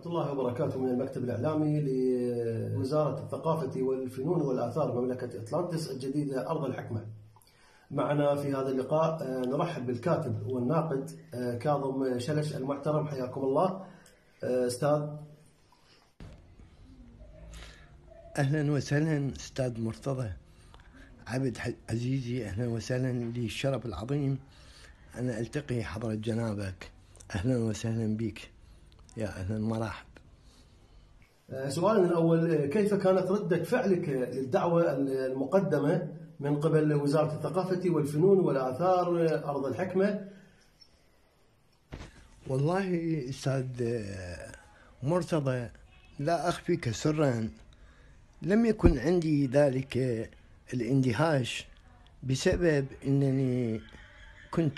الله وبركاته من المكتب الإعلامي لوزارة الثقافة والفنون والآثار مملكة أطلانتس الجديدة أرض الحكمة. معنا في هذا اللقاء نرحب بالكاتب والناقد كاظم شلش المحترم، حياكم الله أستاذ. أهلا وسهلا أستاذ مرتضى عبد عزيزي، أهلا وسهلا، لي الشرف العظيم أن ألتقي حضرة جنابك. أهلا وسهلا بك، يا أهلا مرحب. سؤالنا الأول، كيف كانت ردة فعلك للدعوة المقدمة من قبل وزارة الثقافة والفنون والآثار أرض الحكمة؟ والله أستاذ مرتضى، لا أخفيك سرا، لم يكن عندي ذلك الاندهاش بسبب أنني كنت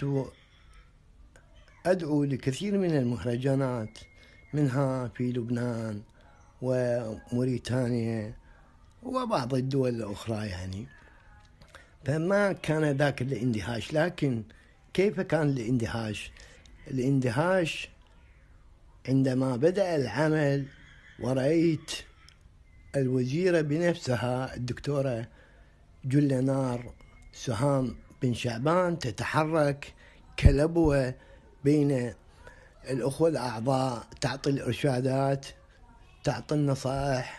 أدعو لكثير من المهرجانات، منها في لبنان وموريتانيا وبعض الدول الأخرى يعني، فما كان ذاك الاندهاش. لكن كيف كان الاندهاش؟ الاندهاش عندما بدأ العمل ورأيت الوزيرة بنفسها الدكتورة جولينار سهام بن شعبان تتحرك كلبوة بين الأخوة الأعضاء، تعطي الإرشادات، تعطي النصائح،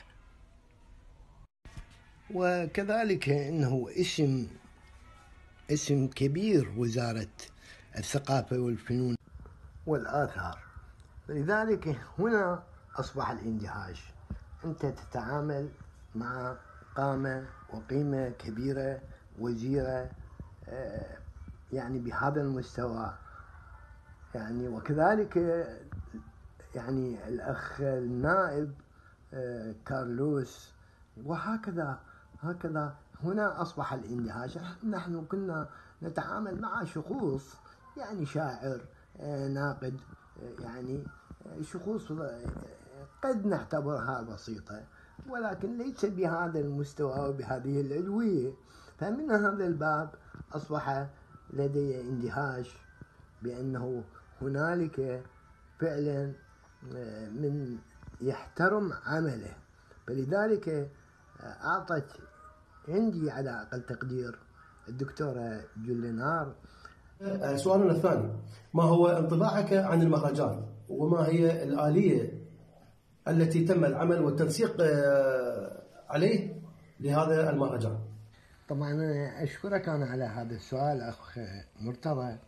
وكذلك إنه اسم كبير وزارة الثقافة والفنون والآثار. لذلك هنا أصبح الاندهاش، أنت تتعامل مع قامة وقيمة كبيرة، وزيرة يعني بهذا المستوى يعني، وكذلك يعني الأخ النائب كارلوس، وهكذا هنا أصبح الاندهاش. نحن كنا نتعامل مع شخوص يعني شاعر، ناقد، يعني شخوص قد نعتبرها بسيطة، ولكن ليس بهذا المستوى وبهذه العلوية. فمن هذا الباب أصبح لدي اندهاش بأنه هنالك فعلا من يحترم عمله، فلذلك أعطت عندي على أقل تقدير الدكتورة جولينار. سؤالنا الثاني، ما هو انطباعك عن المهرجان، وما هي الآلية التي تم العمل والتنسيق عليه لهذا المهرجان؟ طبعا أنا أشكرك أنا على هذا السؤال أخ مرتضى.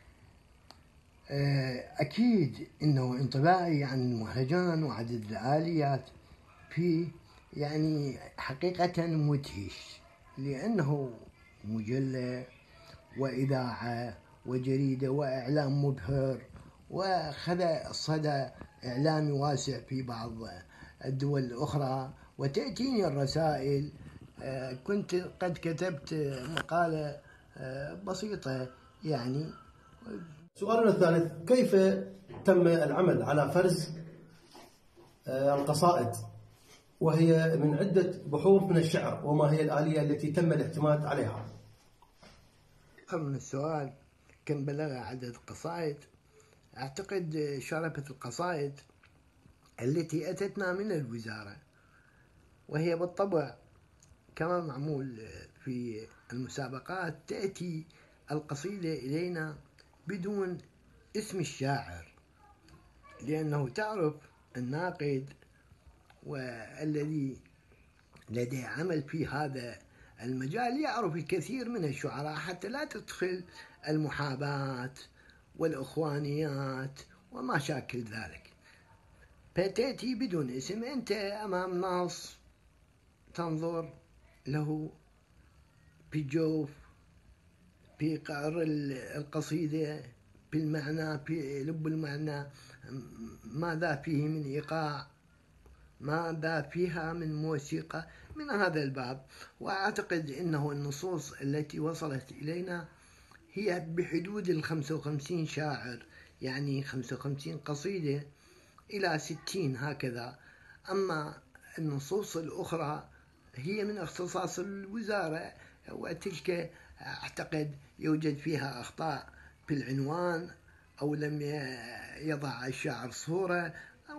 أكيد أنه انطباعي عن المهرجان وعدد الآليات فيه يعني حقيقة مدهش، لأنه مجلة وإذاعة وجريدة وإعلام مبهر، وخذ صدى إعلامي واسع في بعض الدول الأخرى، وتأتيني الرسائل. كنت قد كتبت مقالة بسيطة يعني. سؤالنا الثالث، كيف تم العمل على فرز القصائد، وهي من عدة بحور من الشعر، وما هي الآلية التي تم الاعتماد عليها؟ من السؤال كم بلغ عدد القصائد؟ أعتقد شرفت القصائد التي أتتنا من الوزارة، وهي بالطبع كما معمول في المسابقات تأتي القصيدة إلينا بدون اسم الشاعر، لأنه تعرف الناقد والذي لديه عمل في هذا المجال يعرف الكثير من الشعراء، حتى لا تدخل المحاباة والإخوانيات وما شاكل ذلك، فتأتي بدون اسم. أنت أمام نص تنظر له بجوف، في قعر القصيدة، في المعنى، في لب المعنى، ماذا فيه من إيقاع، ماذا فيها من موسيقى، من هذا الباب. وأعتقد أنه النصوص التي وصلت إلينا هي بحدود 55 شاعر، يعني 55 قصيدة إلى 60 هكذا. أما النصوص الأخرى هي من اختصاص الوزارة، وتلك أعتقد يوجد فيها أخطاء في العنوان، أو لم يضع الشاعر صورة،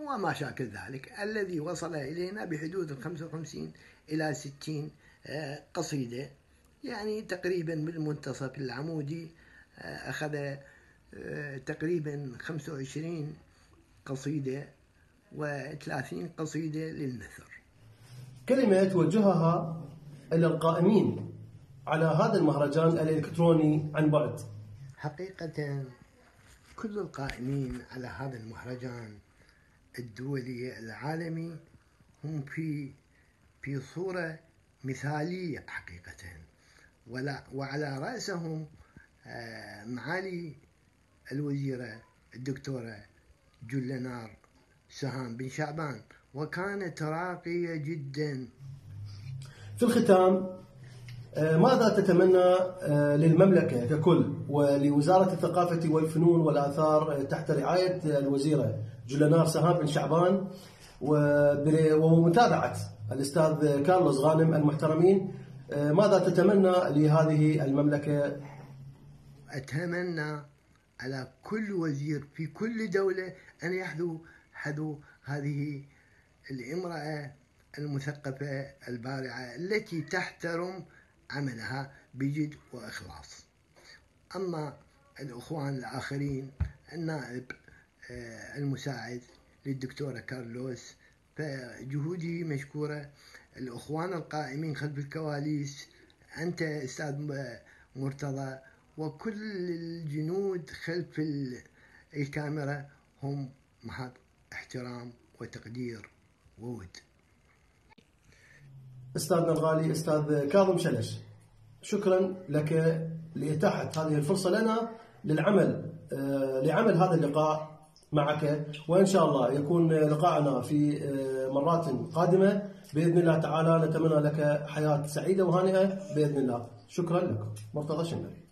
وما شاكل ذلك، الذي وصل إلينا بحدود 55 إلى 60 قصيدة، يعني تقريبا بالمنتصف العمودي أخذ تقريبا 25 قصيدة و30 قصيدة للنثر. كلمة توجهها إلى القائمين على هذا المهرجان الإلكتروني عن بعد. حقيقة كل القائمين على هذا المهرجان الدولي العالمي هم في صورة مثالية حقيقة، وعلى رأسهم معالي الوزيرة الدكتورة جولنار سهام بن شعبان، وكانت راقية جدا. في الختام، ماذا تتمنى للمملكة ككل ولوزارة الثقافة والفنون والآثار تحت رعاية الوزيرة جولنار سهام بن شعبان ومتابعة الأستاذ كارلوس غانم المحترمين؟ ماذا تتمنى لهذه المملكة؟ أتمنى على كل وزير في كل دولة أن يحذو هذه الامرأة المثقفة البارعة التي تحترم عملها بجد وإخلاص. أما الأخوان الآخرين، النائب المساعد للدكتورة كارلوس فجهوده مشكورة، الأخوان القائمين خلف الكواليس، أنت أستاذ مرتضى، وكل الجنود خلف الكاميرا هم محض احترام وتقدير وود. أستاذنا الغالي أستاذ كاظم شلش، شكرا لك لإتاحة هذه الفرصة لنا لعمل هذا اللقاء معك، وإن شاء الله يكون لقاءنا في مرات قادمة بإذن الله تعالى. نتمنى لك حياة سعيدة وهانئة بإذن الله. شكرا لكم. مرتضى شنبري.